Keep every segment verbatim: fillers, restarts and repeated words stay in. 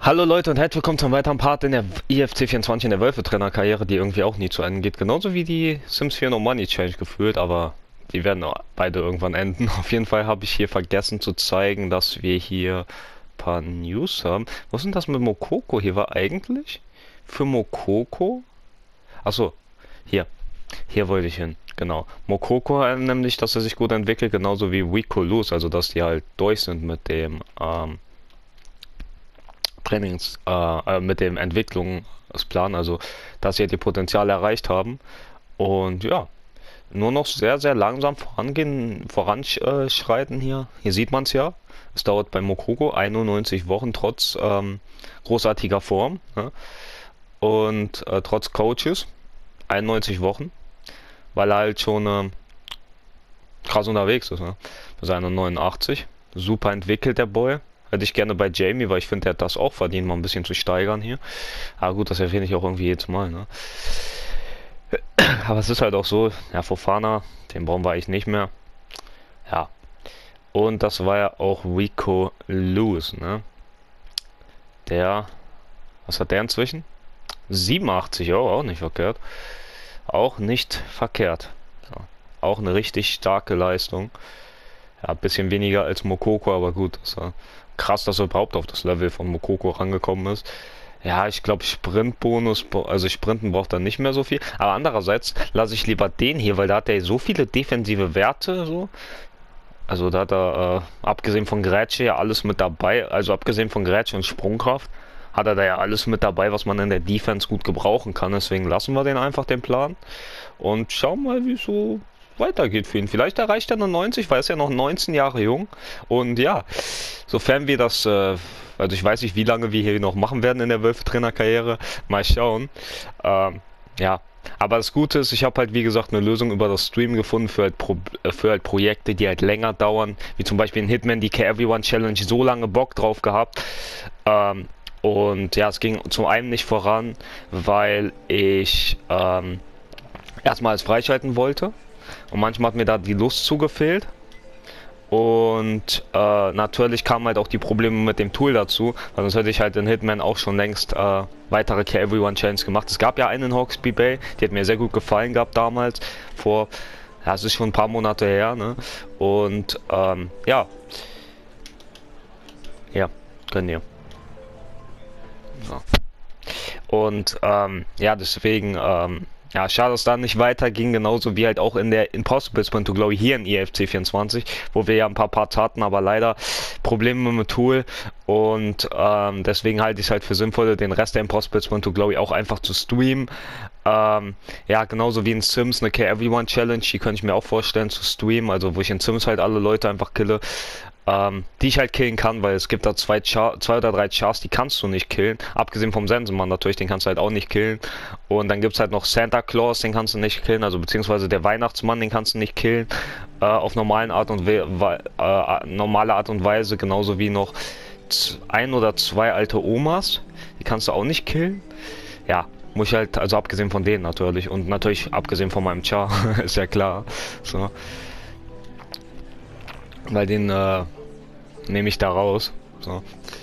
Hallo Leute und herzlich willkommen zum weiteren Part in der I F C vierundzwanzig in der Wölfe-Trainer-Karriere, die irgendwie auch nie zu Ende geht. Genauso wie die Sims vier No Money Challenge gefühlt, aber die werden beide irgendwann enden. Auf jeden Fall habe ich hier vergessen zu zeigen, dass wir hier ein paar News haben. Was ist denn das mit Mokoko? Hier war eigentlich für Mokoko... Achso, hier. Hier wollte ich hin. Genau. Mokoko äh, nämlich, dass er sich gut entwickelt, genauso wie Rico Luz, also dass die halt durch sind mit dem... Ähm, Trainings, äh, äh, mit dem Entwicklungsplan, also dass sie die Potenziale erreicht haben und ja, nur noch sehr, sehr langsam vorangehen, voranschreiten hier. Hier sieht man es ja. Es dauert bei Mokoko einundneunzig Wochen trotz ähm, großartiger Form, ne? Und äh, trotz Coaches einundneunzig Wochen, weil er halt schon äh, krass unterwegs ist, ne? Mit seinen neunundachtzig. Super entwickelt der Boy. Hätte ich gerne bei Jamie, weil ich finde, der hat das auch verdient, mal ein bisschen zu steigern hier. Aber gut, das erwähne ich auch irgendwie jedes Mal, ne? Aber es ist halt auch so, ja, Fofana, den brauchen wir eigentlich nicht mehr. Ja. Und das war ja auch Rico Luz, ne? Der, was hat der inzwischen? siebenundachtzig Euro, auch nicht verkehrt. Auch nicht verkehrt. So. Auch eine richtig starke Leistung. Ja, ein bisschen weniger als Mokoko, aber gut. Das war krass, dass er überhaupt auf das Level von Mokoko rangekommen ist. Ja, ich glaube Sprintbonus, also Sprinten braucht er nicht mehr so viel. Aber andererseits lasse ich lieber den hier, weil da hat er so viele defensive Werte. So. Also da hat er, äh, abgesehen von Grätsche, ja alles mit dabei. Also abgesehen von Grätsche und Sprungkraft, hat er da ja alles mit dabei, was man in der Defense gut gebrauchen kann. Deswegen lassen wir den einfach, den Plan. Und schauen mal, wie so weitergeht für ihn. Vielleicht erreicht er nur neunzig, weil er ist ja noch neunzehn Jahre jung. Und ja, sofern wir das, äh, also ich weiß nicht, wie lange wir hier noch machen werden in der Wölfe-Trainer-Karriere. Mal schauen. Ähm, ja, aber das Gute ist, ich habe halt wie gesagt eine Lösung über das Stream gefunden für halt, Pro für halt Projekte, die halt länger dauern. Wie zum Beispiel in Hitman, die K Everyone Challenge, so lange Bock drauf gehabt. Ähm, und ja, es ging zum einen nicht voran, weil ich ähm, erstmal es freischalten wollte. Und manchmal hat mir da die Lust zugefehlt. Und äh, natürlich kamen halt auch die Probleme mit dem Tool dazu, weil sonst hätte ich halt in Hitman auch schon längst äh, weitere K Everyone Challenge gemacht. Es gab ja einen in Hawksby Bay, die hat mir sehr gut gefallen gehabt damals, vor, ja, es ist schon ein paar Monate her, ne? Und ähm, ja, ja, können ihr. Ja. Und ähm, ja, deswegen, ähm, ja, schade, dass da nicht weiterging, genauso wie halt auch in der Impossible Sprint to Glory hier in I F C vierundzwanzig, wo wir ja ein paar Parts hatten, aber leider Probleme mit dem Tool und ähm, deswegen halte ich es halt für sinnvoll, den Rest der Impossible Sprint to Glory auch einfach zu streamen. Ähm, ja, genauso wie in Sims eine K Everyone Challenge, die könnte ich mir auch vorstellen zu streamen, also wo ich in Sims halt alle Leute einfach kille. Ähm, die ich halt killen kann, weil es gibt da zwei, Char zwei oder drei Chars, die kannst du nicht killen. Abgesehen vom Sensenmann natürlich, den kannst du halt auch nicht killen. Und dann gibt es halt noch Santa Claus, den kannst du nicht killen, also beziehungsweise der Weihnachtsmann, den kannst du nicht killen. Äh, auf normalen Art und We äh, normale Art und Weise, genauso wie noch ein oder zwei alte Omas, die kannst du auch nicht killen. Ja, muss ich halt, also abgesehen von denen natürlich und natürlich abgesehen von meinem Char, ist ja klar. So. Weil den äh, nehme ich da raus. So.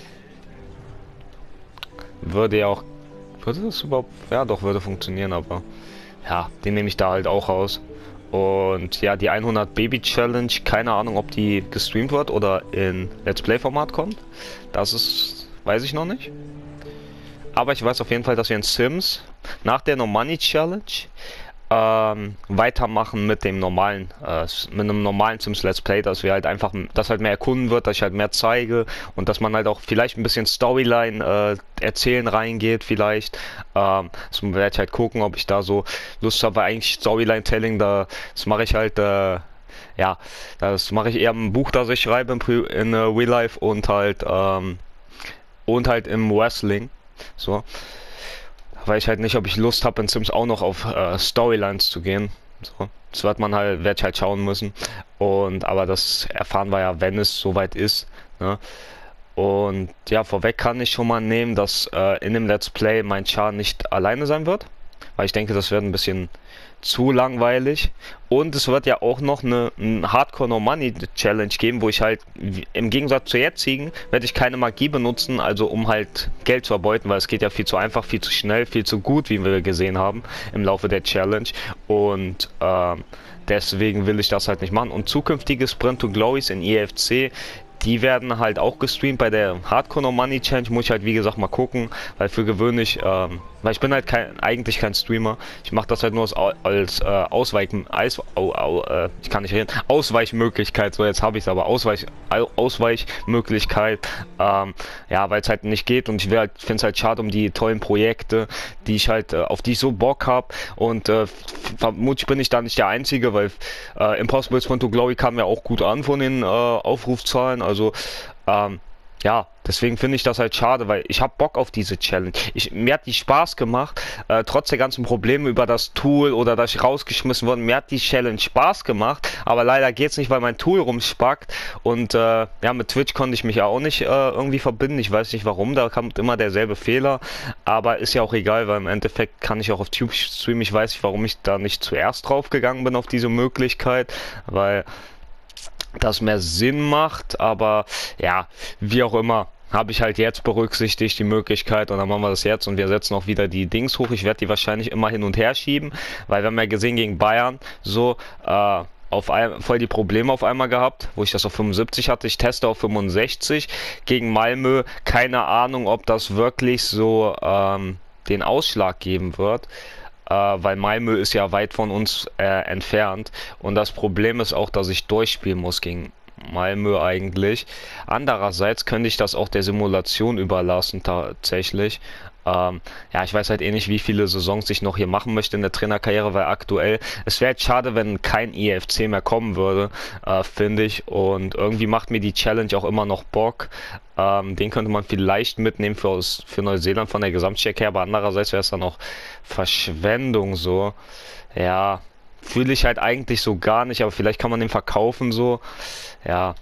Würde ja auch. Würde das überhaupt. Ja, doch, würde funktionieren, aber. Ja, den nehme ich da halt auch raus. Und ja, die hundert Baby Challenge, keine Ahnung, ob die gestreamt wird oder in Let's Play Format kommt. Das ist. Weiß ich noch nicht. Aber ich weiß auf jeden Fall, dass wir in Sims nach der No Money Challenge Ähm, weitermachen mit dem normalen, äh, mit einem normalen Sims Let's Play, dass wir halt einfach, dass halt mehr erkunden wird, dass ich halt mehr zeige und dass man halt auch vielleicht ein bisschen Storyline äh, erzählen reingeht, vielleicht. Ähm, das werde ich halt gucken, ob ich da so Lust habe, weil eigentlich Storyline Telling, da, das mache ich halt, äh, ja, das mache ich eher im Buch, das ich schreibe in, in uh, Real Life und halt, ähm, und halt im Wrestling, so. Weiß ich halt nicht, ob ich Lust habe, in Sims auch noch auf äh, Storylines zu gehen. So. Das wird man halt, werde ich halt schauen müssen. Und aber das erfahren wir ja, wenn es soweit ist. Ne? Und ja, vorweg kann ich schon mal nehmen, dass äh, in dem Let's Play mein Char nicht alleine sein wird. Weil ich denke, das wird ein bisschen zu langweilig. Und es wird ja auch noch eine, eine Hardcore No Money Challenge geben, wo ich halt im Gegensatz zur jetzigen werde ich keine Magie benutzen, also um halt Geld zu erbeuten, weil es geht ja viel zu einfach, viel zu schnell, viel zu gut, wie wir gesehen haben im Laufe der Challenge. Und ähm, deswegen will ich das halt nicht machen. Und zukünftige Sprint to Glories in E F C, die werden halt auch gestreamt. Bei der Hardcore No Money Challenge muss ich halt wie gesagt mal gucken, weil für gewöhnlich, ähm, weil ich bin halt kein, eigentlich kein Streamer. Ich mache das halt nur als, als äh, Ausweich, als, au, au, äh, ich kann nicht reden, Ausweichmöglichkeit. So, jetzt habe ich es aber Ausweich, Ausweichmöglichkeit. Ähm, ja, weil es halt nicht geht und ich halt, finde es halt schade um die tollen Projekte, die ich halt, äh, auf die ich so Bock habe. Und äh, vermutlich bin ich da nicht der Einzige, weil äh, Impossible Sprint to Glory kam ja auch gut an von den äh, Aufrufzahlen. Also ähm, ja, deswegen finde ich das halt schade, weil ich habe Bock auf diese Challenge. Ich, mir hat die Spaß gemacht, äh, trotz der ganzen Probleme über das Tool oder dass ich rausgeschmissen wurde. Mir hat die Challenge Spaß gemacht, aber leider geht es nicht, weil mein Tool rumspackt. Und äh, ja, mit Twitch konnte ich mich ja auch nicht äh, irgendwie verbinden. Ich weiß nicht warum, da kommt immer derselbe Fehler. Aber ist ja auch egal, weil im Endeffekt kann ich auch auf Tube streamen. Ich weiß nicht, warum ich da nicht zuerst drauf gegangen bin auf diese Möglichkeit, weil das mehr Sinn macht, aber ja, wie auch immer, habe ich halt jetzt berücksichtigt die Möglichkeit und dann machen wir das jetzt und wir setzen auch wieder die Dings hoch. Ich werde die wahrscheinlich immer hin und her schieben, weil wir haben ja gesehen gegen Bayern so äh, auf ein, voll die Probleme auf einmal gehabt, wo ich das auf fünfundsiebzig hatte. Ich teste auf fünfundsechzig gegen Malmö. Keine Ahnung, ob das wirklich so ähm, den Ausschlag geben wird. Uh, weil Malmö ist ja weit von uns äh, entfernt und das Problem ist auch, dass ich durchspielen muss gegen Malmö eigentlich. Andererseits könnte ich das auch der Simulation überlassen tatsächlich. Ähm, ja, ich weiß halt eh nicht, wie viele Saisons ich noch hier machen möchte in der Trainerkarriere, weil aktuell, es wäre jetzt schade, wenn kein E F C mehr kommen würde, äh, finde ich. Und irgendwie macht mir die Challenge auch immer noch Bock. Ähm, den könnte man vielleicht mitnehmen für, aus, für Neuseeland von der Gesamtstärke her, aber andererseits wäre es dann auch Verschwendung so. Ja, fühle ich halt eigentlich so gar nicht, aber vielleicht kann man den verkaufen so. Ja.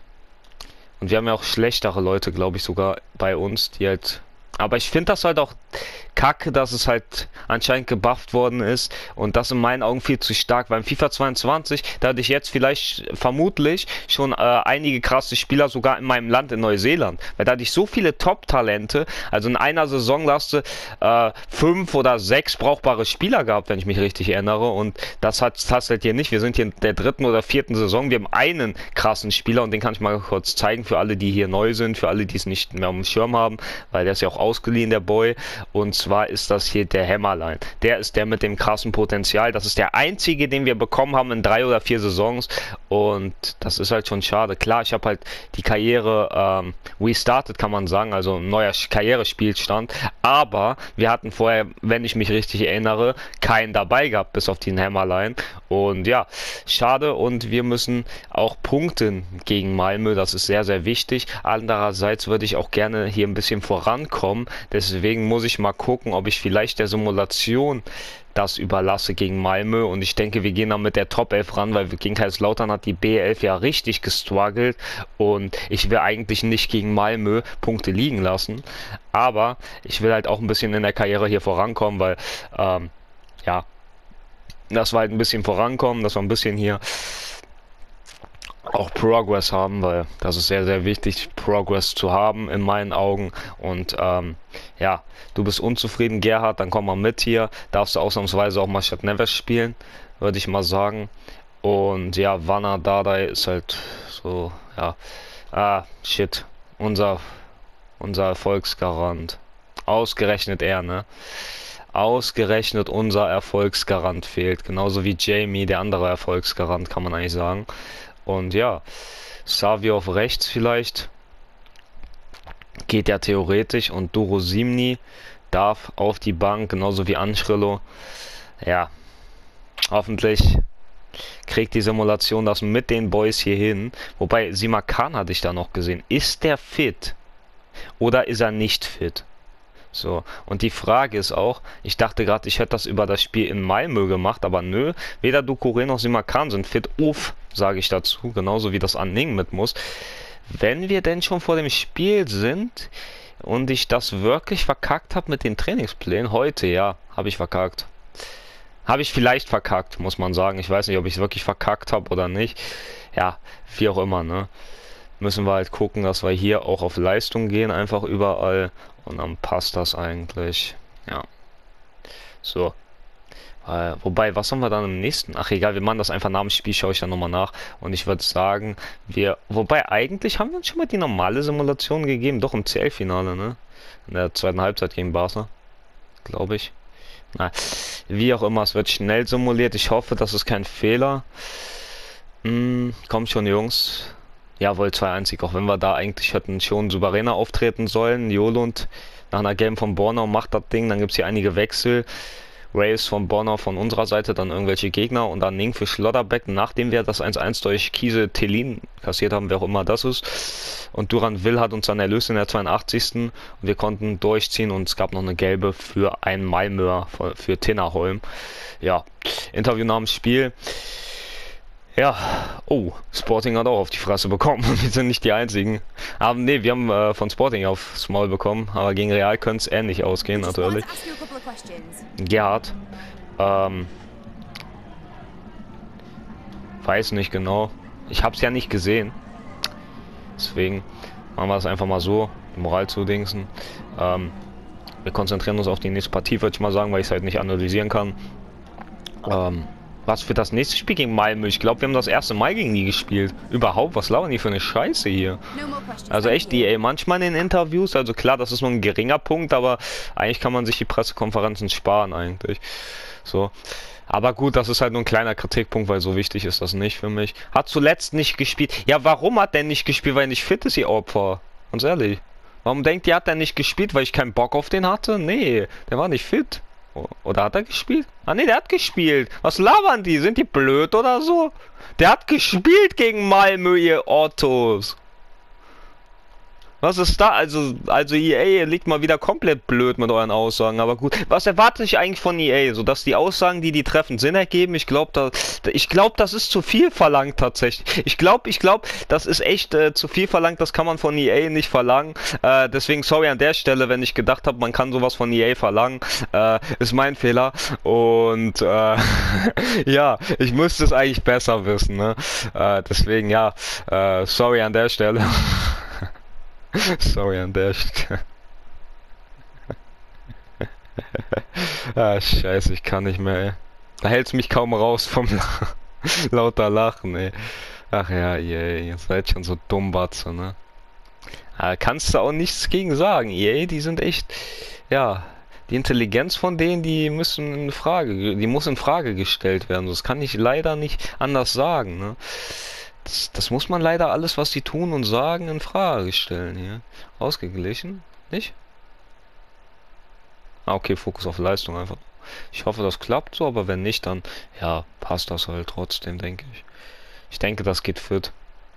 Und wir haben ja auch schlechtere Leute, glaube ich, sogar bei uns, die halt. Aber ich finde das halt auch kacke, dass es halt anscheinend gebufft worden ist und das in meinen Augen viel zu stark, weil im FIFA zweiundzwanzig, da hatte ich jetzt vielleicht vermutlich schon äh, einige krasse Spieler sogar in meinem Land, in Neuseeland, weil da hatte ich so viele Top-Talente, also in einer Saison hast du äh, fünf oder sechs brauchbare Spieler gehabt, wenn ich mich richtig erinnere und das hat das halt hier nicht, wir sind hier in der dritten oder vierten Saison, wir haben einen krassen Spieler und den kann ich mal kurz zeigen für alle, die hier neu sind, für alle, die es nicht mehr auf dem Schirm haben, weil der ist ja auch ausgeliehen, der Boy, und zwar ist das hier der Hämmerlein. Der ist der mit dem krassen Potenzial. Das ist der einzige, den wir bekommen haben in drei oder vier Saisons. Und das ist halt schon schade. Klar, ich habe halt die Karriere ähm, restartet, kann man sagen. Also ein neuer Karrierespielstand. Aber wir hatten vorher, wenn ich mich richtig erinnere, keinen dabei gehabt, bis auf den Hämmerlein. Und ja, schade. Und wir müssen auch punkten gegen Malmö. Das ist sehr, sehr wichtig. Andererseits würde ich auch gerne hier ein bisschen vorankommen. Deswegen muss ich mal gucken, ob ich vielleicht der Simulation das überlasse gegen Malmö und ich denke, wir gehen dann mit der Top elf ran, weil gegen Kaiserslautern hat die B elf ja richtig gestruggelt und ich will eigentlich nicht gegen Malmö Punkte liegen lassen, aber ich will halt auch ein bisschen in der Karriere hier vorankommen, weil ähm, ja, das war halt ein bisschen vorankommen, dass wir ein bisschen hier auch Progress haben, weil das ist sehr, sehr wichtig, Progress zu haben in meinen Augen. Und ähm, ja, du bist unzufrieden, Gerhard, dann komm mal mit hier. Darfst du ausnahmsweise auch mal statt Neves spielen, würde ich mal sagen. Und ja, Wanner Dardai ist halt so, ja, ah, shit, unser, unser Erfolgsgarant. Ausgerechnet er, ne? Ausgerechnet unser Erfolgsgarant fehlt. Genauso wie Jamie, der andere Erfolgsgarant, kann man eigentlich sagen. Und ja, Savio auf rechts vielleicht. Geht ja theoretisch. Und Duro Simni darf auf die Bank, genauso wie Anschrillo. Ja, hoffentlich kriegt die Simulation das mit den Boys hier hin. Wobei, Simakan hatte ich da noch gesehen. Ist der fit? Oder ist er nicht fit? So, und die Frage ist auch, ich dachte gerade, ich hätte das über das Spiel in Malmö gemacht, aber nö, weder Doucouré noch Simakan sind fit. Uff, sage ich dazu, genauso wie das Anning mit muss. Wenn wir denn schon vor dem Spiel sind und ich das wirklich verkackt habe mit den Trainingsplänen, heute, ja, habe ich verkackt. Habe ich vielleicht verkackt, muss man sagen. Ich weiß nicht, ob ich es wirklich verkackt habe oder nicht. Ja, wie auch immer, ne? Müssen wir halt gucken, dass wir hier auch auf Leistung gehen, einfach überall. Und dann passt das eigentlich. Ja. So. Äh, wobei, was haben wir dann im nächsten? Ach egal, wir machen das einfach nach dem Spiel, schaue ich dann nochmal nach. Und ich würde sagen, wir... Wobei, eigentlich haben wir uns schon mal die normale Simulation gegeben. Doch im C L-Finale, ne? In der zweiten Halbzeit gegen Barca. Glaube ich. Na, wie auch immer, es wird schnell simuliert. Ich hoffe, das ist kein Fehler. Hm, kommt schon, Jungs. Jawohl, zwei eins Sieg, auch wenn wir da eigentlich hätten schon souveräner auftreten sollen. Jolund nach einer Game von Bornau macht das Ding, dann gibt es hier einige Wechsel. Raves von Bornau von unserer Seite, dann irgendwelche Gegner und dann Ning für Schlotterbeck, nachdem wir das eins eins durch Kiese Tellin kassiert haben, wer auch immer das ist. Und Duran Will hat uns dann erlöst in der zweiundachtzigsten Und wir konnten durchziehen und es gab noch eine gelbe für ein Malmöer, für Tinnerholm. Ja, Interview nach dem Spiel. Ja, oh, Sporting hat auch auf die Fresse bekommen. Wir sind nicht die einzigen. Aber nee, wir haben äh, von Sporting aufs Maul bekommen. Aber gegen Real könnte es ähnlich ausgehen, natürlich. Gerhard. Ähm, weiß nicht genau. Ich hab's ja nicht gesehen. Deswegen machen wir es einfach mal so. Die Moral zudingsen. Ähm, wir konzentrieren uns auf die nächste Partie, würde ich mal sagen, weil ich es halt nicht analysieren kann. Ähm, Was für das nächste Spiel gegen Malmö? Ich glaube, wir haben das erste Mal gegen die gespielt. Überhaupt, was lauern die für eine Scheiße hier? Also echt, die, ey, manchmal in den Interviews, also klar, das ist nur ein geringer Punkt, aber eigentlich kann man sich die Pressekonferenzen sparen eigentlich. So. Aber gut, das ist halt nur ein kleiner Kritikpunkt, weil so wichtig ist das nicht für mich. Hat zuletzt nicht gespielt. Ja, warum hat der nicht gespielt? Weil er nicht fit ist, ihr Opfer. Ganz ehrlich. Warum denkt ihr, hat der nicht gespielt? Weil ich keinen Bock auf den hatte? Nee, der war nicht fit. Oder hat er gespielt? Ah ne, der hat gespielt. Was labern die? Sind die blöd oder so? Der hat gespielt gegen Malmö, ihr Ottos. Was ist da? Also, also E A, ihr liegt mal wieder komplett blöd mit euren Aussagen, aber gut. Was erwarte ich eigentlich von E A? So, dass die Aussagen, die die treffen, Sinn ergeben? Ich glaube, da, ich glaube, das ist zu viel verlangt tatsächlich. Ich glaube, ich glaube, das ist echt äh, zu viel verlangt. Das kann man von E A nicht verlangen. Äh, deswegen sorry an der Stelle, wenn ich gedacht habe, man kann sowas von E A verlangen. Äh, ist mein Fehler. Und äh, ja, ich müsste es eigentlich besser wissen. Ne? Äh, deswegen ja, äh, sorry an der Stelle. Sorry an der Stelle. Ah, scheiße, ich kann nicht mehr, ey. Da hält's mich kaum raus vom La lauter Lachen, ey. Ach ja, ey, ihr seid schon so dumm, Batze, ne? Da kannst du auch nichts gegen sagen, ey, die sind echt, ja, die Intelligenz von denen, die müssen in Frage, die muss in Frage gestellt werden. Das kann ich leider nicht anders sagen, ne? Das, das muss man leider alles, was sie tun und sagen, in Frage stellen hier. Ausgeglichen? Nicht? Ah, okay, Fokus auf Leistung einfach. Ich hoffe, das klappt so, aber wenn nicht, dann, ja, passt das halt trotzdem, denke ich. Ich denke, das geht fit.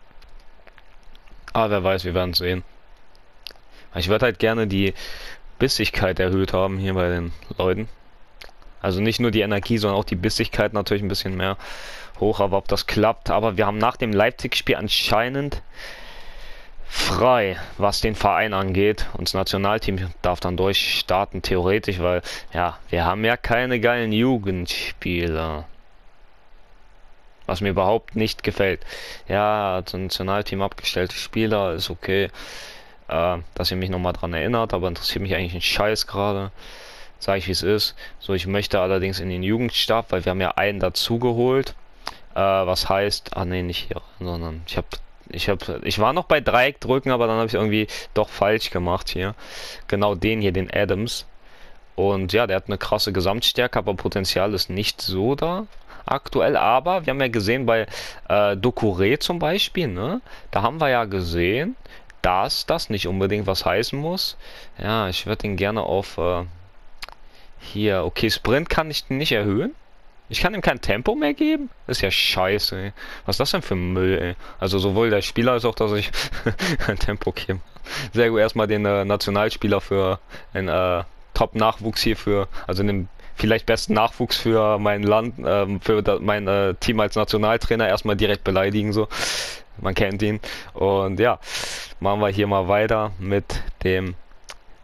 Aber wer weiß, wir werden sehen. Ich würde halt gerne die Bissigkeit erhöht haben hier bei den Leuten. Also nicht nur die Energie, sondern auch die Bissigkeit natürlich ein bisschen mehr hoch, aber ob das klappt. Aber wir haben nach dem Leipzig-Spiel anscheinend frei, was den Verein angeht. Und das Nationalteam darf dann durchstarten, theoretisch, weil, ja, wir haben ja keine geilen Jugendspieler. Was mir überhaupt nicht gefällt. Ja, das Nationalteam abgestellte Spieler ist okay, äh, dass ihr mich nochmal dran erinnert, aber interessiert mich eigentlich ein Scheiß gerade. Sage ich, wie es ist. So, ich möchte allerdings in den Jugendstab, weil wir haben ja einen dazugeholt. Äh, was heißt, ah ne, nicht hier, sondern ich habe, ich habe, ich war noch bei Dreieck drücken, aber dann habe ich irgendwie doch falsch gemacht hier. Genau den hier, den Adams. Und ja, der hat eine krasse Gesamtstärke, aber Potenzial ist nicht so da aktuell. Aber wir haben ja gesehen bei äh, Doucouré zum Beispiel, ne? Da haben wir ja gesehen, dass das nicht unbedingt was heißen muss. Ja, ich würde ihn gerne auf äh, hier, okay, Sprint kann ich nicht erhöhen. Ich kann ihm kein Tempo mehr geben? Das ist ja scheiße, ey. Was ist das denn für Müll, ey? Also sowohl der Spieler als auch, dass ich ein Tempo gebe. Sehr gut, erstmal den äh, Nationalspieler für einen äh, Top-Nachwuchs hier für, also den vielleicht besten Nachwuchs für mein Land, äh, für da, mein äh, Team als Nationaltrainer erstmal direkt beleidigen, so. Man kennt ihn. Und ja, machen wir hier mal weiter mit dem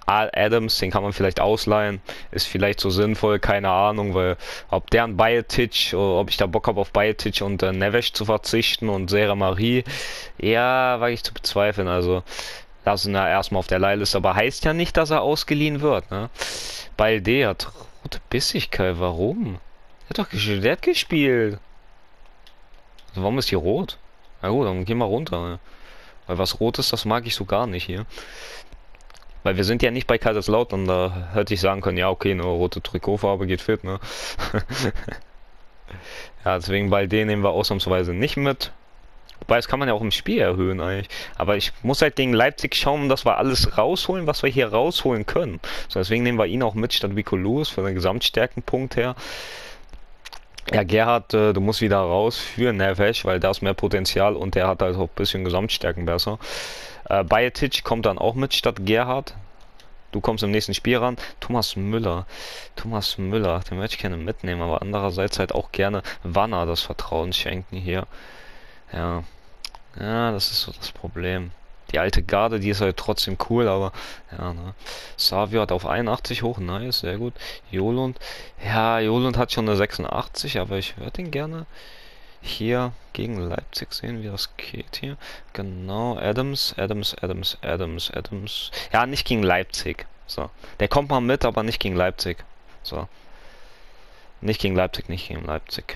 Al Adams, den kann man vielleicht ausleihen, ist vielleicht so sinnvoll, keine Ahnung, weil ob der an Bajetic, oder ob ich da Bock habe auf Bajetic und äh, Neves zu verzichten und Serra Marie, ja, wage ich zu bezweifeln, also lassen wir erstmal auf der Leihliste, aber heißt ja nicht, dass er ausgeliehen wird, ne? Balde hat rote Bissigkeit, warum? Der hat doch gespielt, der hat gespielt. Also warum ist hier rot? Na gut, dann gehen wir runter, ne? Weil was rot ist, das mag ich so gar nicht hier. Weil wir sind ja nicht bei Kaiserslautern, da hätte ich sagen können, ja okay, eine rote Trikotfarbe geht fit, ne? Ja, deswegen Balde nehmen wir ausnahmsweise nicht mit. Wobei, das kann man ja auch im Spiel erhöhen eigentlich. Aber ich muss halt gegen Leipzig schauen, dass wir alles rausholen, was wir hier rausholen können. So, deswegen nehmen wir ihn auch mit statt Rico Lewis von den Gesamtstärkenpunkt her. Ja, Gerhard, äh, du musst wieder raus für Neves, weil da ist mehr Potenzial und der hat halt auch ein bisschen Gesamtstärken besser. Äh, Bajetic kommt dann auch mit statt Gerhard. Du kommst im nächsten Spiel ran. Thomas Müller. Thomas Müller, den möchte ich gerne mitnehmen, aber andererseits halt auch gerne Wanner das Vertrauen schenken hier. Ja. Ja, das ist so das Problem. Die alte Garde, die ist halt trotzdem cool, aber ja, ne. Savio hat auf einundachtzig hoch, nice, sehr gut. Jolund, ja, Jolund hat schon eine sechsundachtzig, aber ich würde ihn gerne hier gegen Leipzig sehen, wie das geht hier. Genau, Adams, Adams, Adams, Adams, Adams. Ja, nicht gegen Leipzig. So, der kommt mal mit, aber nicht gegen Leipzig. So, nicht gegen Leipzig, nicht gegen Leipzig.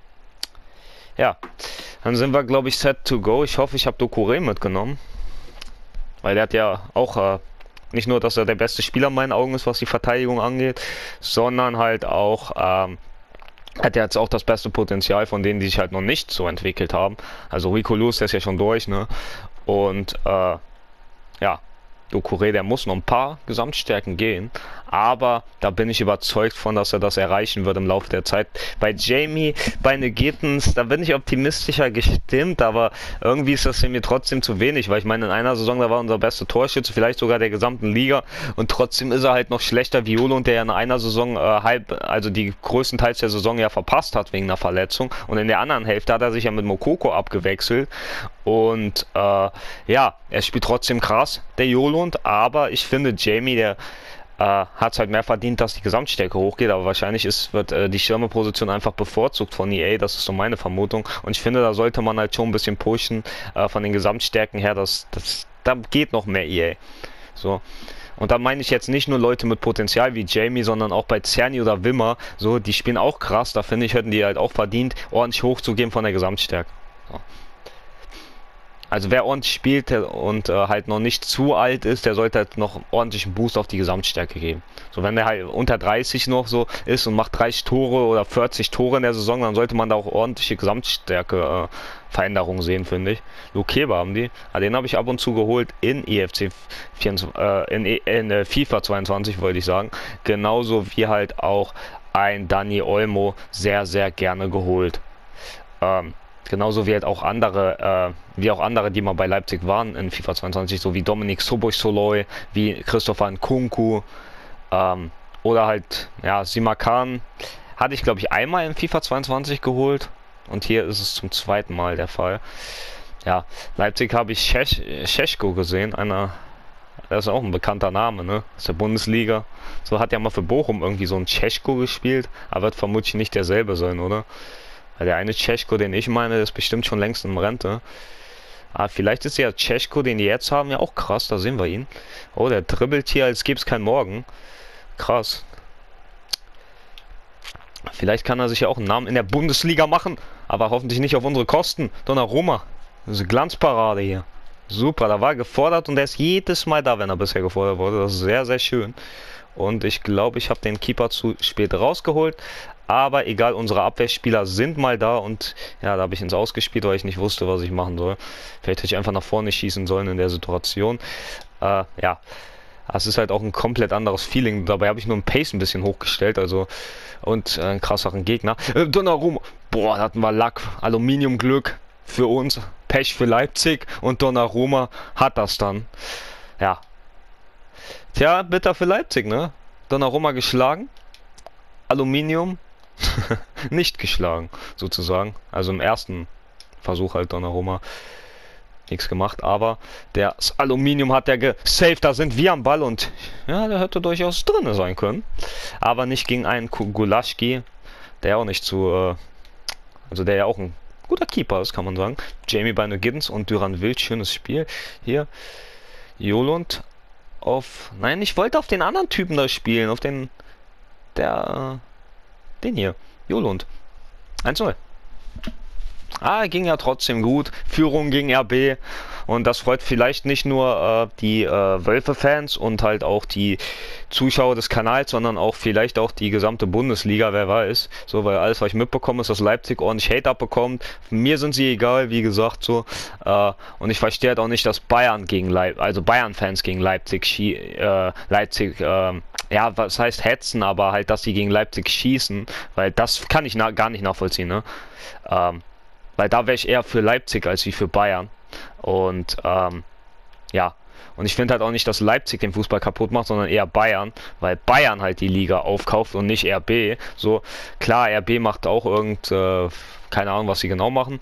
Ja, dann sind wir, glaube ich, set to go. Ich hoffe, ich habe Doucouré mitgenommen. Weil der hat ja auch, äh, nicht nur, dass er der beste Spieler in meinen Augen ist, was die Verteidigung angeht, sondern halt auch, ähm, hat er jetzt auch das beste Potenzial von denen, die sich halt noch nicht so entwickelt haben. Also Rico Lewis, der ist ja schon durch, ne? Und, äh, ja, Doucouré, der muss noch ein paar Gesamtstärken gehen, aber da bin ich überzeugt von, dass er das erreichen wird im Laufe der Zeit. Bei Jamie, bei Negittens, da bin ich optimistischer gestimmt, aber irgendwie ist das mir trotzdem zu wenig, weil ich meine, in einer Saison, da war unser bester Torschütze, vielleicht sogar der gesamten Liga, und trotzdem ist er halt noch schlechter wie Jolo, und der ja in einer Saison äh, halb, also die größten Teils der Saison ja verpasst hat wegen einer Verletzung, und in der anderen Hälfte hat er sich ja mit Mokoko abgewechselt, und äh, ja, er spielt trotzdem krass, der Jolund, aber ich finde, Jamie, der äh, hat es halt mehr verdient, dass die Gesamtstärke hochgeht, aber wahrscheinlich ist, wird äh, die Stürmerposition einfach bevorzugt von E A, das ist so meine Vermutung, und ich finde, da sollte man halt schon ein bisschen pushen äh, von den Gesamtstärken her, dass das, da geht noch mehr E A. So. Und da meine ich jetzt nicht nur Leute mit Potenzial wie Jamie, sondern auch bei Czerny oder Wimmer, so, die spielen auch krass, da finde ich, hätten die halt auch verdient, ordentlich hochzugehen von der Gesamtstärke. So. Also wer ordentlich spielt und äh, halt noch nicht zu alt ist, der sollte halt noch ordentlichen Boost auf die Gesamtstärke geben. So, wenn der halt unter dreißig noch so ist und macht dreißig Tore oder vierzig Tore in der Saison, dann sollte man da auch ordentliche Gesamtstärke äh, Veränderungen sehen, finde ich. Luke haben die. Ah, den habe ich ab und zu geholt in E F C vierundzwanzig, äh, in, in äh, FIFA zweiundzwanzig, wollte ich sagen. Genauso wie halt auch ein Dani Olmo sehr, sehr gerne geholt. Ähm, Genauso wie halt auch andere, äh, wie auch andere, die mal bei Leipzig waren in FIFA zweiundzwanzig, so wie Dominik Szoboszlai, wie Christopher Nkunku, ähm, oder halt, ja, Simakan, hatte ich glaube ich einmal in FIFA zweiundzwanzig geholt, und hier ist es zum zweiten Mal der Fall. Ja, Leipzig habe ich Šeško gesehen, einer, das ist auch ein bekannter Name, ne, aus der Bundesliga. So, hat ja mal für Bochum irgendwie so ein Šeško gespielt, aber wird vermutlich nicht derselbe sein, oder? Der eine Šeško, den ich meine, ist bestimmt schon längst in Rente. Ah, vielleicht ist der Šeško, den die jetzt haben, ja auch krass. Da sehen wir ihn. Oh, der dribbelt hier, als gäbe es keinen Morgen. Krass. Vielleicht kann er sich ja auch einen Namen in der Bundesliga machen, aber hoffentlich nicht auf unsere Kosten. Donnarumma. Das ist eine Glanzparade hier. Super, da war er gefordert, und der ist jedes Mal da, wenn er bisher gefordert wurde. Das ist sehr, sehr schön. Und ich glaube, ich habe den Keeper zu spät rausgeholt. Aber egal, unsere Abwehrspieler sind mal da, und ja, da habe ich ins Ausgespielt, weil ich nicht wusste, was ich machen soll. Vielleicht hätte ich einfach nach vorne schießen sollen in der Situation. Äh, ja, es ist halt auch ein komplett anderes Feeling. Dabei habe ich nur ein Pace ein bisschen hochgestellt, also, und äh, einen krasseren Gegner. Äh, Donnarumma, boah, da hatten wir Lack, Aluminiumglück für uns, Pech für Leipzig, und Donnarumma hat das dann. Ja. Tja, bitter für Leipzig, ne? Donnarumma geschlagen, Aluminium nicht geschlagen, sozusagen. Also im ersten Versuch halt Donnarumma. nichts gemacht, aber das Aluminium hat der gesaved, da sind wir am Ball und ja, der hätte durchaus drin sein können. Aber nicht gegen einen Gulaschki, der auch nicht zu, äh, also der ja auch ein guter Keeper ist, kann man sagen. Jamie Bino Giddens und Duran Wild, schönes Spiel. Hier, Jolund auf, nein, ich wollte auf den anderen Typen da spielen, auf den, der, äh, den hier, Jolund. eins null. Ah, ging ja trotzdem gut. Führung gegen R B. Und das freut vielleicht nicht nur äh, die äh, Wölfe-Fans und halt auch die Zuschauer des Kanals, sondern auch vielleicht auch die gesamte Bundesliga, wer weiß. So, weil alles, was ich mitbekomme, ist, dass Leipzig ordentlich Hate abbekommt. Mir sind sie egal, wie gesagt, so. Äh, und ich verstehe halt auch nicht, dass Bayern gegen Leipzig, also Bayern-Fans gegen Leipzig, schie äh, Leipzig, äh, ja, was heißt hetzen, aber halt, dass sie gegen Leipzig schießen, weil das kann ich gar nicht nachvollziehen, ne? Ähm, weil da wäre ich eher für Leipzig als wie für Bayern. Und ähm, ja, und ich finde halt auch nicht, dass Leipzig den Fußball kaputt macht, sondern eher Bayern, weil Bayern halt die Liga aufkauft und nicht R B. So, klar, R B macht auch irgend, äh, keine Ahnung, was sie genau machen,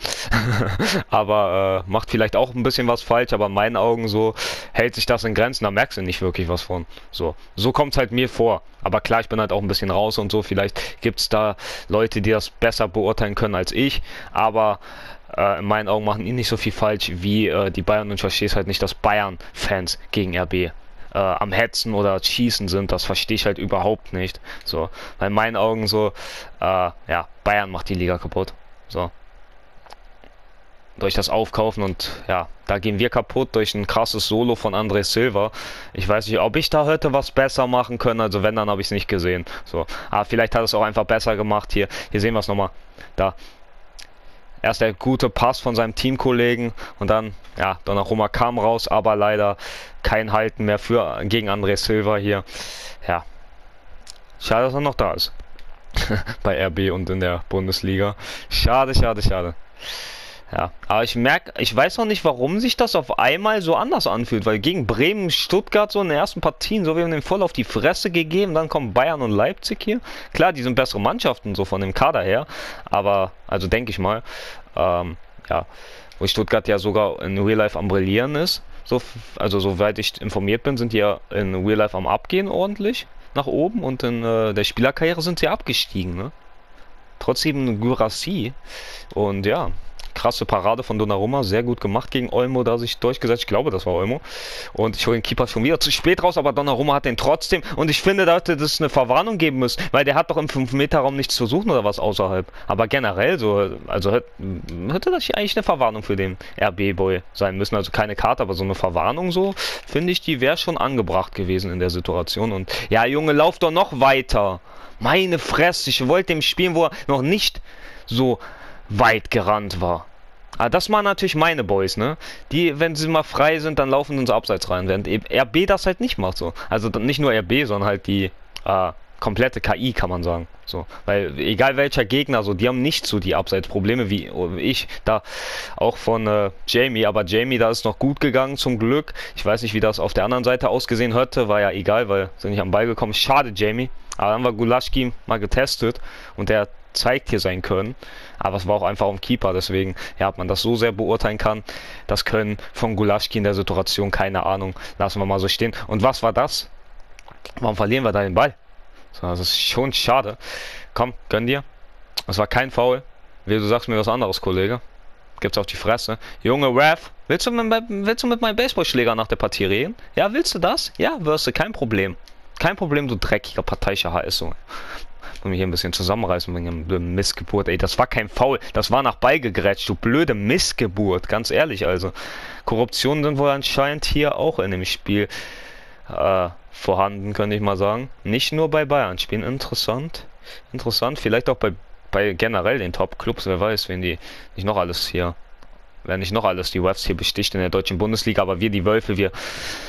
aber äh, macht vielleicht auch ein bisschen was falsch, aber in meinen Augen so hält sich das in Grenzen, da merkst du nicht wirklich was von. So, so kommt es halt mir vor. Aber klar, ich bin halt auch ein bisschen raus und so, vielleicht gibt es da Leute, die das besser beurteilen können als ich, aber äh, in meinen Augen machen die nicht so viel falsch wie äh, die Bayern und ich verstehe es halt nicht, dass Bayern-Fans gegen R B äh, am Hetzen oder Schießen sind, das verstehe ich halt überhaupt nicht. So, weil in meinen Augen so, äh, ja, Bayern macht die Liga kaputt. So. Durch das Aufkaufen und ja, da gehen wir kaputt durch ein krasses Solo von André Silva. Ich weiß nicht, ob ich da hätte was besser machen können, also wenn, dann habe ich es nicht gesehen. So, aber vielleicht hat es auch einfach besser gemacht. Hier, hier sehen wir es nochmal. Da. Erst der gute Pass von seinem Teamkollegen und dann, ja, Donnarumma kam raus, aber leider kein Halten mehr für gegen André Silva hier. Ja, schade, dass er noch da ist. Bei R B und in der Bundesliga. Schade, schade, schade. Ja, aber ich merke, ich weiß noch nicht, warum sich das auf einmal so anders anfühlt, weil gegen Bremen, Stuttgart so in den ersten Partien, so wir haben den voll auf die Fresse gegeben, dann kommen Bayern und Leipzig hier. Klar, die sind bessere Mannschaften so von dem Kader her, aber, also denke ich mal, ähm, ja, wo Stuttgart ja sogar in Real Life am Brillieren ist, so, also soweit ich informiert bin, sind die ja in Real Life am Abgehen ordentlich nach oben und in äh, der Spielerkarriere sind sie abgestiegen, ne? Trotzdem Guirassy und ja, krasse Parade von Donnarumma, sehr gut gemacht gegen Olmo, da sich durchgesetzt, ich glaube, das war Olmo. Und ich hole den Keeper schon wieder zu spät raus, aber Donnarumma hat den trotzdem. Und ich finde, da hätte das eine Verwarnung geben müssen, weil der hat doch im fünf Meter Raum nichts zu suchen oder was außerhalb. Aber generell so, also hätte, hätte das eigentlich eine Verwarnung für den R B-Boy sein müssen. Also keine Karte, aber so eine Verwarnung so, finde ich, die wäre schon angebracht gewesen in der Situation. Und ja, Junge, lauf doch noch weiter. Meine Fresse, ich wollte dem spielen, wo er noch nicht so weit gerannt war. Ah, das waren natürlich meine Boys, ne? Die, wenn sie mal frei sind, dann laufen sie ins Abseits rein, während R B das halt nicht macht, so. Also nicht nur R B, sondern halt die äh, komplette K I, kann man sagen. So, weil egal welcher Gegner, so, die haben nicht so die Abseitsprobleme wie ich, da auch von äh, Jamie, aber Jamie, da ist noch gut gegangen zum Glück. Ich weiß nicht, wie das auf der anderen Seite ausgesehen hätte, war ja egal, weil sind nicht am Ball gekommen. Schade, Jamie. Aber dann haben wir Gulaschki mal getestet und der zeigt hier sein Können, aber es war auch einfach um Keeper, deswegen, ja, ob man das so sehr beurteilen kann, das Können von Gulaschki in der Situation, keine Ahnung, lassen wir mal so stehen. Und was war das? Warum verlieren wir da den Ball? So, das ist schon schade. Komm, gönn dir. Das war kein Foul. Wie du sagst mir was anderes, Kollege. Gibt's auf die Fresse. Junge Ref, willst du mit, willst du mit meinem Baseballschläger nach der Partie reden? Ja, willst du das? Ja, wirst du, kein Problem. Kein Problem, du dreckiger parteiischer H S, so. Und mich hier ein bisschen zusammenreißen wegen der Missgeburt. Ey, das war kein Foul. Das war nach Ball gegrätscht. Du blöde Missgeburt. Ganz ehrlich, also. Korruption sind wohl anscheinend hier auch in dem Spiel äh, vorhanden, könnte ich mal sagen. Nicht nur bei Bayern spielen. Interessant. Interessant. Vielleicht auch bei, bei generell den Top-Clubs. Wer weiß, wenn die nicht noch alles hier, wer nicht noch alles die Refs hier besticht in der deutschen Bundesliga. Aber wir, die Wölfe, wir,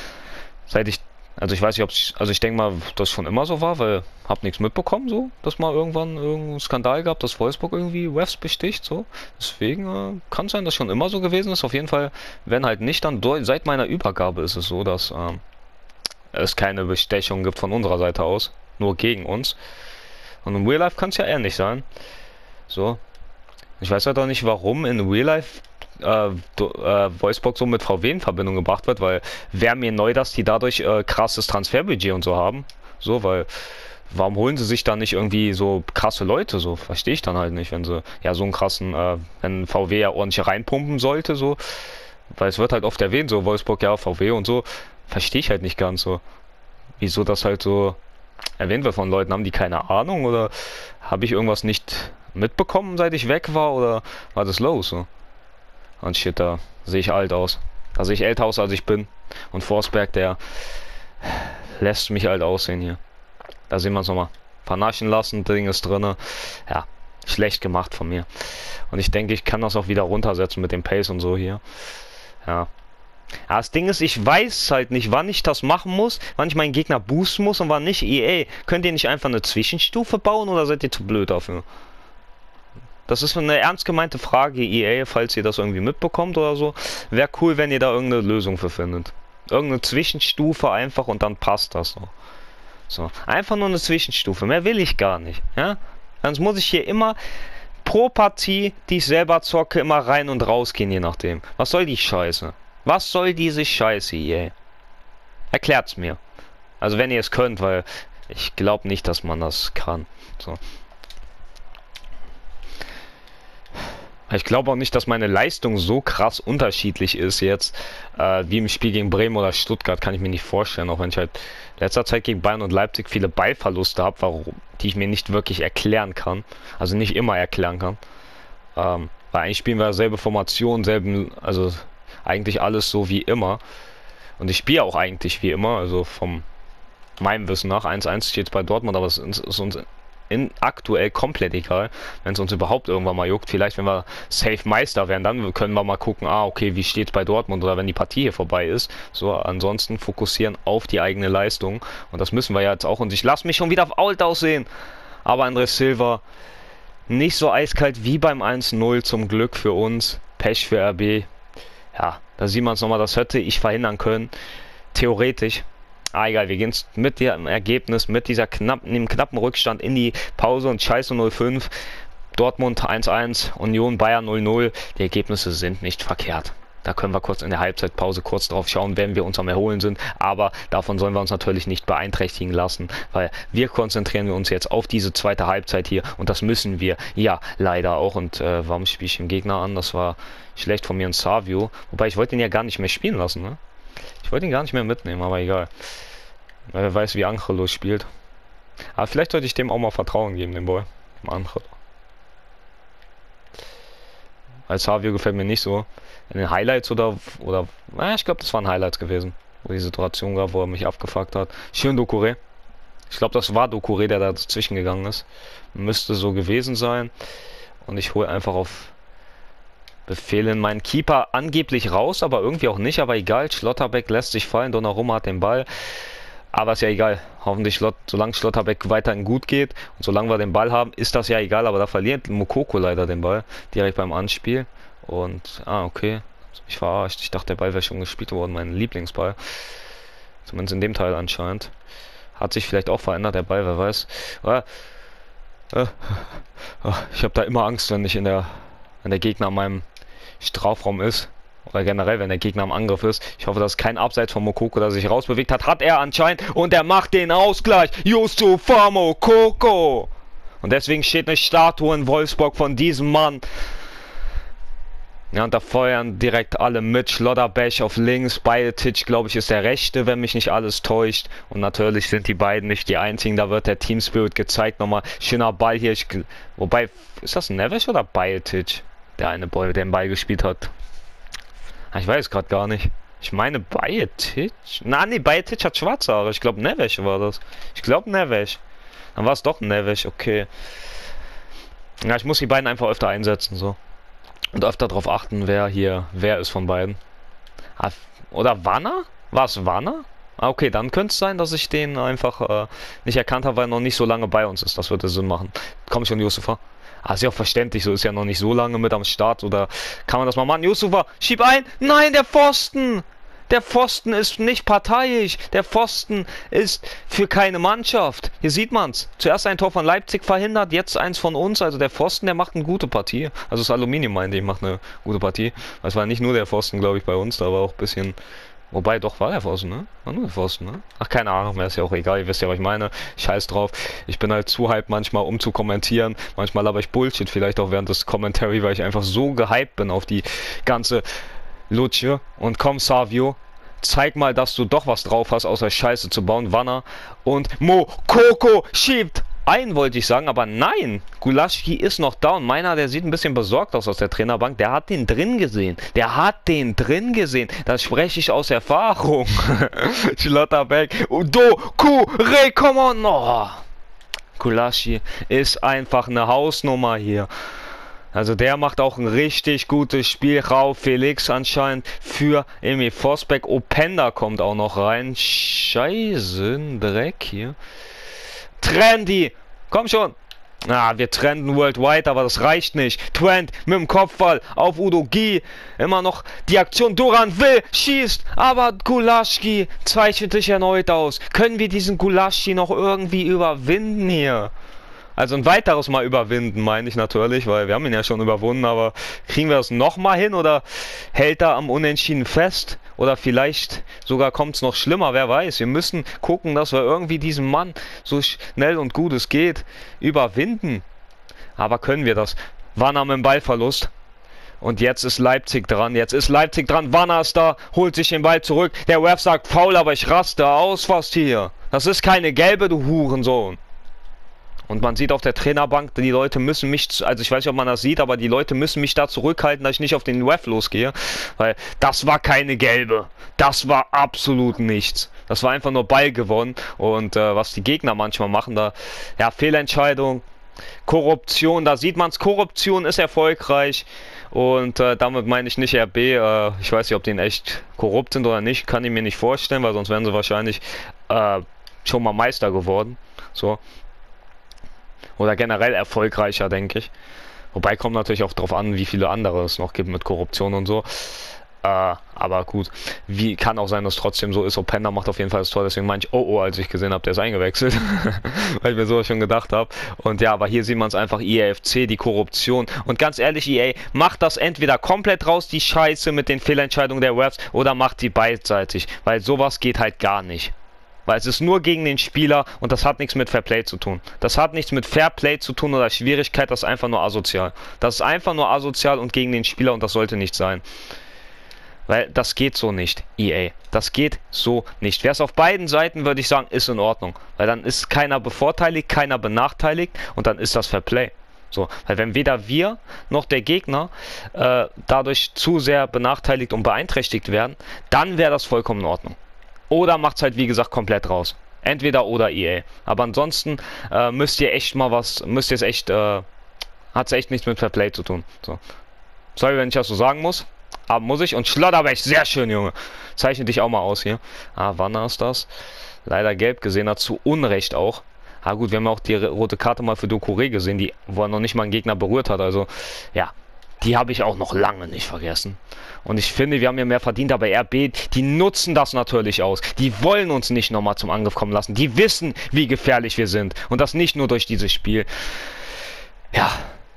seit ich Also ich weiß nicht, ob es, also ich denke mal, das schon immer so war, weil hab nichts mitbekommen, so, dass mal irgendwann irgendein Skandal gab, dass Wolfsburg irgendwie Refs besticht, so. Deswegen äh, kann sein, dass schon immer so gewesen ist. Auf jeden Fall, wenn halt nicht, dann durch, seit meiner Übergabe ist es so, dass ähm, es keine Bestechung gibt von unserer Seite aus, nur gegen uns. Und in Real Life kann es ja ähnlich sein. So. Ich weiß halt auch nicht, warum in Real Life äh, do, äh, Wolfsburg so mit V W in Verbindung gebracht wird, weil wäre mir neu, dass die dadurch äh, krasses Transferbudget und so haben. So, weil warum holen sie sich da nicht irgendwie so krasse Leute? So, verstehe ich dann halt nicht, wenn sie ja so einen krassen, äh, wenn V W ja ordentlich reinpumpen sollte, so. Weil es wird halt oft erwähnt, so Wolfsburg ja, V W und so. Verstehe ich halt nicht ganz so. Wieso das halt so erwähnt wird von Leuten. Haben die keine Ahnung oder habe ich irgendwas nicht mitbekommen, seit ich weg war, oder war das los so? Und shit, da sehe ich alt aus. Da sehe ich älter aus, als ich bin. Und Forsberg, der lässt mich alt aussehen hier. Da sehen wir es nochmal. Vernaschen lassen, Ding ist drinne. Ja, schlecht gemacht von mir. Und ich denke, ich kann das auch wieder runtersetzen mit dem Pace und so hier. Ja. Ja, das Ding ist, ich weiß halt nicht, wann ich das machen muss, wann ich meinen Gegner boosten muss und wann nicht. E A, könnt ihr nicht einfach eine Zwischenstufe bauen oder seid ihr zu blöd dafür? Das ist eine ernst gemeinte Frage, E A, falls ihr das irgendwie mitbekommt oder so. Wäre cool, wenn ihr da irgendeine Lösung für findet. Irgendeine Zwischenstufe einfach und dann passt das so. So, einfach nur eine Zwischenstufe, mehr will ich gar nicht, ja? Sonst muss ich hier immer pro Partie, die ich selber zocke, immer rein und raus gehen, je nachdem. Was soll die Scheiße? Was soll diese Scheiße, E A? Erklärt's mir. Also wenn ihr es könnt, weil ich glaube nicht, dass man das kann. So. Ich glaube auch nicht, dass meine Leistung so krass unterschiedlich ist jetzt, äh, wie im Spiel gegen Bremen oder Stuttgart, kann ich mir nicht vorstellen. Auch wenn ich halt in letzter Zeit gegen Bayern und Leipzig viele Ballverluste habe, warum, die ich mir nicht wirklich erklären kann. Also nicht immer erklären kann. Ähm, weil eigentlich spielen wir dieselbe Formation, selben, also eigentlich alles so wie immer. Und ich spiele auch eigentlich wie immer, also vom meinem Wissen nach. eins eins steht es bei Dortmund, aber es ist, ist uns in, aktuell komplett egal, wenn es uns überhaupt irgendwann mal juckt. Vielleicht, wenn wir Safe Meister werden, dann können wir mal gucken, ah, okay, wie steht es bei Dortmund oder wenn die Partie hier vorbei ist. So, ansonsten fokussieren auf die eigene Leistung. Und das müssen wir ja jetzt auch. Und ich lasse mich schon wieder auf alt aussehen. Aber André Silva nicht so eiskalt wie beim eins null, zum Glück für uns. Pech für R B. Ja, da sieht man es nochmal, das hätte ich verhindern können. Theoretisch. Ah, egal, wir gehen mit dem Ergebnis, mit dieser knappen, dem knappen Rückstand in die Pause und scheiße null fünf. Dortmund eins eins, Union Bayern null null. Die Ergebnisse sind nicht verkehrt. Da können wir kurz in der Halbzeitpause kurz drauf schauen, wenn wir uns am Erholen sind. Aber davon sollen wir uns natürlich nicht beeinträchtigen lassen, weil wir konzentrieren uns jetzt auf diese zweite Halbzeit hier und das müssen wir, ja, leider auch. Und äh, warum spiele ich den Gegner an? Das war schlecht von mir und Savio. Wobei, ich wollte ihn ja gar nicht mehr spielen lassen, ne? Ich wollte ihn gar nicht mehr mitnehmen, aber egal. Weil wer weiß, wie Angelo spielt. Aber vielleicht sollte ich dem auch mal Vertrauen geben, dem Boy. Dem Angelo. Als Savio gefällt mir nicht so. In den Highlights oder, oder, naja, ich glaube, das waren Highlights gewesen, wo die Situation gab, wo er mich abgefuckt hat. Schön Doucouré. Ich glaube, das war Doucouré, der da dazwischen gegangen ist. Müsste so gewesen sein. Und ich hole einfach auf Befehl in meinen Keeper angeblich raus, aber irgendwie auch nicht. Aber egal, Schlotterbeck lässt sich fallen, Donnarumma hat den Ball. Aber ist ja egal. Hoffentlich, Schlott, solange Schlotterbeck weiterhin gut geht und solange wir den Ball haben, ist das ja egal. Aber da verliert Moukoko leider den Ball direkt beim Anspiel. Und, ah, okay. Ich verarscht. Ich dachte, der Ball wäre schon gespielt worden. Mein Lieblingsball. Zumindest in dem Teil anscheinend. Hat sich vielleicht auch verändert, der Ball, wer weiß. Ah, ah, ah, ich habe da immer Angst, wenn ich in der, wenn der Gegner an meinem Strafraum ist. Oder generell, wenn der Gegner am Angriff ist. Ich hoffe, dass kein Abseits von Moukoko, der sich rausbewegt hat. Hat er anscheinend. Und er macht den Ausgleich. Youssoufa Moukoko. Und deswegen steht eine Statue in Wolfsburg von diesem Mann. Ja, und da feuern direkt alle mit. Schlotterbeck auf links. Bajcetic, glaube ich, ist der Rechte, wenn mich nicht alles täuscht. Und natürlich sind die beiden nicht die einzigen. Da wird der Team Spirit gezeigt. Nochmal schöner Ball hier. Ich, wobei, ist das Neves oder Bajcetic? Der eine Boy, der den Ball gespielt hat. Ich weiß gerade gar nicht. Ich meine Bajcetic? Na, nee, Bajcetic hat schwarze Haare. Ich glaube Neves war das. Ich glaube Neves. Dann war es doch Neves, okay. Ja, ich muss die beiden einfach öfter einsetzen, so. Und öfter darauf achten, wer hier, wer ist von beiden. Ah, oder Wanner? War es Wanner? Ah, okay, dann könnte es sein, dass ich den einfach äh, nicht erkannt habe, weil er noch nicht so lange bei uns ist. Das würde Sinn machen. Komm schon, Youssoufa. Ah, ist ja auch verständlich, so ist ja noch nicht so lange mit am Start. Oder kann man das mal machen? Youssoufa, schieb ein! Nein, der Pfosten! Der Pfosten ist nicht parteiisch. Der Pfosten ist für keine Mannschaft. Hier sieht man's. Zuerst ein Tor von Leipzig verhindert, jetzt eins von uns. Also der Pfosten, der macht eine gute Partie. Also das Aluminium meinte ich, macht eine gute Partie. Es war nicht nur der Pfosten, glaube ich, bei uns. Da war auch ein bisschen... Wobei, doch, war der Pfosten, ne? War nur der Pfosten, ne? Ach, keine Ahnung mehr, ist ja auch egal, ihr wisst ja, was ich meine. Scheiß drauf. Ich bin halt zu hyped manchmal, um zu kommentieren. Manchmal laber ich Bullshit, vielleicht auch während des Commentary, weil ich einfach so gehyped bin auf die ganze Lutsche. Und komm, Savio, zeig mal, dass du doch was drauf hast, außer Scheiße zu bauen. Wanner und Moukoko schiebt ein, wollte ich sagen, aber nein, Gulácsi ist noch da und meiner, der sieht ein bisschen besorgt aus aus der Trainerbank, der hat den drin gesehen, der hat den drin gesehen, das spreche ich aus Erfahrung. Schlotterbeck, Doku, Re, come on, oh. Gulácsi ist einfach eine Hausnummer hier. Also der macht auch ein richtig gutes Spiel. Rau Felix anscheinend für Emil Forsberg. Openda kommt auch noch rein. Scheiße, Dreck hier. Trendy, komm schon. Ah, wir trenden worldwide, aber das reicht nicht. Trent mit dem Kopfball auf Udogie. Immer noch die Aktion. Duran will, schießt, aber Gulácsi zeichnet sich erneut aus. Können wir diesen Gulácsi noch irgendwie überwinden hier? Also ein weiteres Mal überwinden, meine ich natürlich, weil wir haben ihn ja schon überwunden, aber kriegen wir das nochmal hin oder hält er am Unentschieden fest? Oder vielleicht sogar kommt es noch schlimmer, wer weiß. Wir müssen gucken, dass wir irgendwie diesen Mann so schnell und gut es geht überwinden. Aber können wir das? Wanner mit dem Ballverlust. Und jetzt ist Leipzig dran, jetzt ist Leipzig dran, Wanner ist da, holt sich den Ball zurück. Der Ref sagt faul, aber ich raste aus fast hier. Das ist keine gelbe, du Hurensohn. Und man sieht auf der Trainerbank, die Leute müssen mich, also ich weiß nicht, ob man das sieht, aber die Leute müssen mich da zurückhalten, dass ich nicht auf den Ref losgehe. Weil das war keine gelbe. Das war absolut nichts. Das war einfach nur Ball gewonnen. Und äh, was die Gegner manchmal machen, da, ja, Fehlentscheidung, Korruption, da sieht man es, Korruption ist erfolgreich. Und äh, damit meine ich nicht R B. Äh, ich weiß nicht, ob die echt korrupt sind oder nicht, kann ich mir nicht vorstellen, weil sonst wären sie wahrscheinlich äh, schon mal Meister geworden. So. Oder generell erfolgreicher, denke ich. Wobei kommt natürlich auch darauf an, wie viele andere es noch gibt mit Korruption und so. Äh, aber gut, wie kann auch sein, dass es trotzdem so ist. Openda macht auf jeden Fall das Tor, deswegen meine ich, oh oh, als ich gesehen habe, der ist eingewechselt. Weil ich mir sowas schon gedacht habe. Und ja, aber hier sieht man es einfach, E A F C, die Korruption. Und ganz ehrlich, E A, macht das entweder komplett raus, die Scheiße mit den Fehlentscheidungen der Refs, oder macht sie beidseitig. Weil sowas geht halt gar nicht. Weil es ist nur gegen den Spieler und das hat nichts mit Fairplay zu tun. Das hat nichts mit Fairplay zu tun oder Schwierigkeit, das ist einfach nur asozial. Das ist einfach nur asozial und gegen den Spieler und das sollte nicht sein. Weil das geht so nicht, E A. Das geht so nicht. Wäre es auf beiden Seiten, würde ich sagen, ist in Ordnung. Weil dann ist keiner bevorteiligt, keiner benachteiligt und dann ist das Fairplay. So, weil wenn weder wir noch der Gegner äh, dadurch zu sehr benachteiligt und beeinträchtigt werden, dann wäre das vollkommen in Ordnung. Oder macht es halt, wie gesagt, komplett raus. Entweder oder E A. Aber ansonsten äh, müsst ihr echt mal was, müsst ihr es echt, äh, hat es echt nichts mit Fairplay zu tun. So. Sorry, wenn ich das so sagen muss. Aber muss ich. Und Schlotterbeck, sehr schön, Junge. Zeichne dich auch mal aus hier. Ah, wann ist das? Leider gelb gesehen hat, zu Unrecht auch. Ah gut, wir haben auch die rote Karte mal für Doucouré gesehen, die, wo er noch nicht mal einen Gegner berührt hat. Also, ja. Die habe ich auch noch lange nicht vergessen. Und ich finde, wir haben ja mehr verdient, aber R B, die nutzen das natürlich aus. Die wollen uns nicht nochmal zum Angriff kommen lassen. Die wissen, wie gefährlich wir sind. Und das nicht nur durch dieses Spiel. Ja,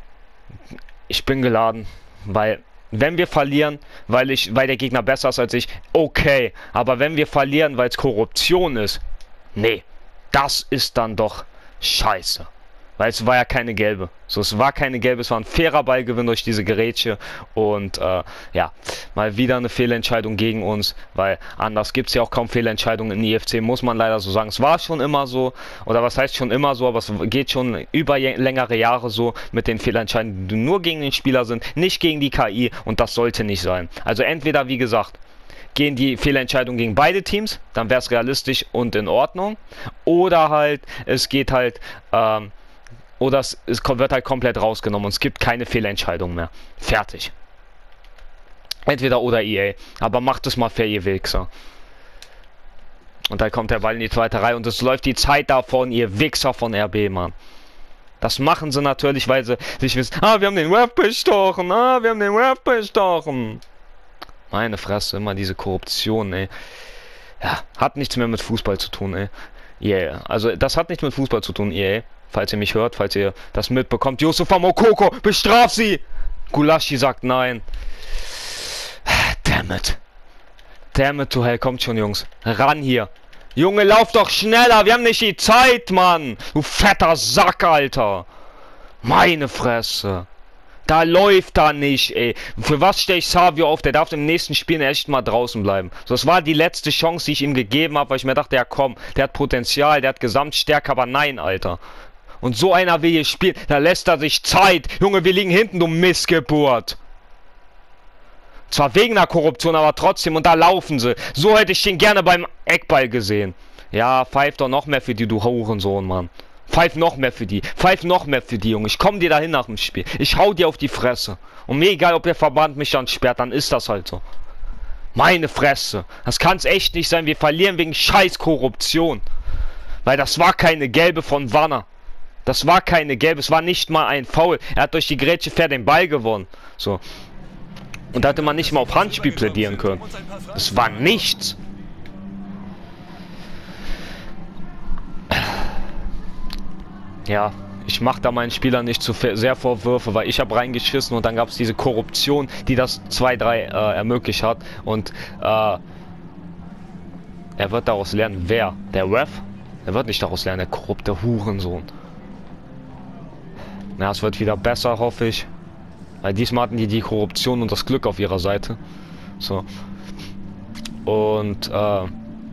ich bin geladen, weil wenn wir verlieren, weil, ich, weil der Gegner besser ist als ich, okay. Aber wenn wir verlieren, weil es Korruption ist, nee, das ist dann doch scheiße. Weil es war ja keine gelbe. So, es war keine gelbe, es war ein fairer Ballgewinn durch diese Gerätsche. Und äh, ja, mal wieder eine Fehlentscheidung gegen uns, weil anders gibt es ja auch kaum Fehlentscheidungen in I F C, muss man leider so sagen. Es war schon immer so, oder was heißt schon immer so, aber es geht schon über längere Jahre so mit den Fehlentscheidungen, die nur gegen den Spieler sind, nicht gegen die K I und das sollte nicht sein. Also entweder, wie gesagt, gehen die Fehlentscheidungen gegen beide Teams, dann wäre es realistisch und in Ordnung. Oder halt, es geht halt, ähm, oder es, es wird halt komplett rausgenommen und es gibt keine Fehlentscheidung mehr. Fertig. Entweder oder E A. Aber macht es mal fair, ihr Wichser. Und dann kommt der Ball in die zweite Reihe und es läuft die Zeit davon, ihr Wichser von R B, Mann. Das machen sie natürlich, weil sie sich wissen, ah, wir haben den Ref bestochen, ah, wir haben den Ref bestochen. Meine Fresse, immer diese Korruption, ey. Ja, hat nichts mehr mit Fußball zu tun, ey. Yeah, also das hat nichts mit Fußball zu tun, E A. Falls ihr mich hört, falls ihr das mitbekommt. Yusufa Moukoko, bestraf sie! Gulaschi sagt nein. Damn it. Damn it to hell, kommt schon, Jungs. Ran hier. Junge, lauf doch schneller, wir haben nicht die Zeit, Mann. Du fetter Sack, Alter. Meine Fresse. Da läuft da nicht, ey. Für was stelle ich Savio auf? Der darf im nächsten Spiel echt mal draußen bleiben. So, das war die letzte Chance, die ich ihm gegeben habe, weil ich mir dachte, ja komm, der hat Potenzial, der hat Gesamtstärke, aber nein, Alter. Und so einer will hier spielen, da lässt er sich Zeit. Junge, wir liegen hinten, du Missgeburt. Zwar wegen der Korruption, aber trotzdem, und da laufen sie. So hätte ich den gerne beim Eckball gesehen. Ja, pfeif doch noch mehr für die, du Hurensohn, Mann. Pfeif noch mehr für die. Pfeif noch mehr für die, Junge. Ich komm dir dahin nach dem Spiel. Ich hau dir auf die Fresse. Und mir egal, ob der Verband mich dann sperrt, dann ist das halt so. Meine Fresse. Das kann's echt nicht sein. Wir verlieren wegen scheiß Korruption. Weil das war keine gelbe von Wanner. Das war keine gelbe. Es war nicht mal ein Foul. Er hat durch die Grätsche fair den Ball gewonnen. So. Und da hätte man nicht mal auf Handspiel plädieren können. Das war nichts. Ja, ich mache da meinen Spielern nicht zu sehr Vorwürfe, weil ich habe reingeschissen und dann gab es diese Korruption, die das zwei drei äh, ermöglicht hat. Und äh, er wird daraus lernen. Wer? Der Ref? Er wird nicht daraus lernen, der korrupte Hurensohn. Na, es wird wieder besser, hoffe ich. Weil diesmal hatten die die Korruption und das Glück auf ihrer Seite. So. Und, äh...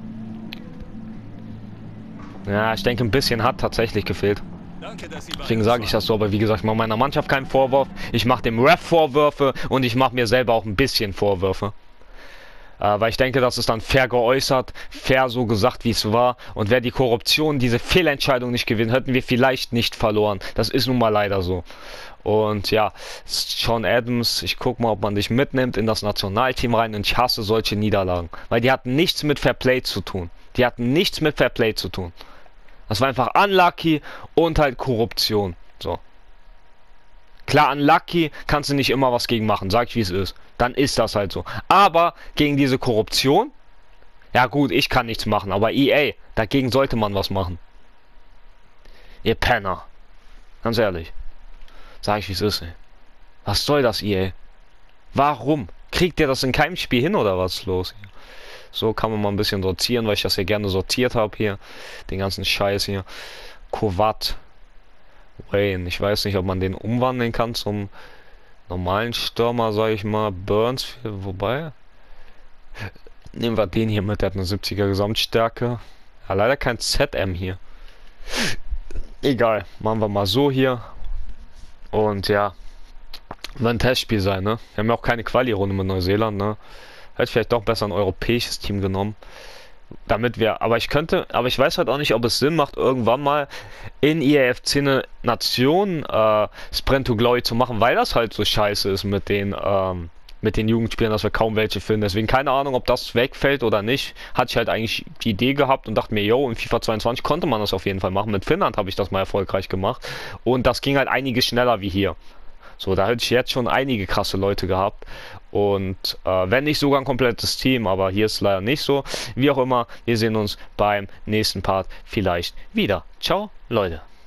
ja, ich denke, ein bisschen hat tatsächlich gefehlt. Deswegen sage ich das so, aber wie gesagt, ich mache meiner Mannschaft keinen Vorwurf. Ich mache dem Ref Vorwürfe und ich mache mir selber auch ein bisschen Vorwürfe. Äh, weil ich denke, das ist dann fair geäußert, fair so gesagt, wie es war. Und wäre die Korruption, diese Fehlentscheidung nicht gewesen, hätten wir vielleicht nicht verloren. Das ist nun mal leider so. Und ja, Sean Adams, ich guck mal, ob man dich mitnimmt in das Nationalteam rein. Und ich hasse solche Niederlagen. Weil die hatten nichts mit Fair Play zu tun. Die hatten nichts mit Fair Play zu tun. Das war einfach unlucky und halt Korruption. So. Klar, unlucky kannst du nicht immer was gegen machen, sag ich wie es ist. Dann ist das halt so. Aber gegen diese Korruption, ja gut, ich kann nichts machen, aber E A, dagegen sollte man was machen. Ihr Penner. Ganz ehrlich. Sag ich wie es ist, ey. Was soll das, E A? Warum? Kriegt ihr das in keinem Spiel hin oder was ist los hier? So kann man mal ein bisschen sortieren, weil ich das hier gerne sortiert habe hier. Den ganzen Scheiß hier. Kovat. Wayne. Ich weiß nicht, ob man den umwandeln kann zum normalen Stürmer, sage ich mal. Burns. Wobei. Nehmen wir den hier mit. Der hat eine siebziger Gesamtstärke. Ja, leider kein Z M hier. Egal. Machen wir mal so hier. Und ja. Wird ein Testspiel sein, ne? Wir haben ja auch keine Quali-Runde mit Neuseeland, ne? Hätte vielleicht doch besser ein europäisches Team genommen. Damit wir, aber ich könnte, aber ich weiß halt auch nicht, ob es Sinn macht, irgendwann mal in I A F C eine Nation äh, Sprint to Glory zu machen, weil das halt so scheiße ist mit den, ähm, mit den Jugendspielern, dass wir kaum welche finden. Deswegen keine Ahnung, ob das wegfällt oder nicht. Hatte ich halt eigentlich die Idee gehabt und dachte mir, yo, in FIFA zweiundzwanzig konnte man das auf jeden Fall machen. Mit Finnland habe ich das mal erfolgreich gemacht. Und das ging halt einiges schneller wie hier. So, da hätte ich jetzt schon einige krasse Leute gehabt. Und äh, wenn nicht sogar ein komplettes Team, aber hier ist es leider nicht so. Wie auch immer, wir sehen uns beim nächsten Part vielleicht wieder. Ciao, Leute.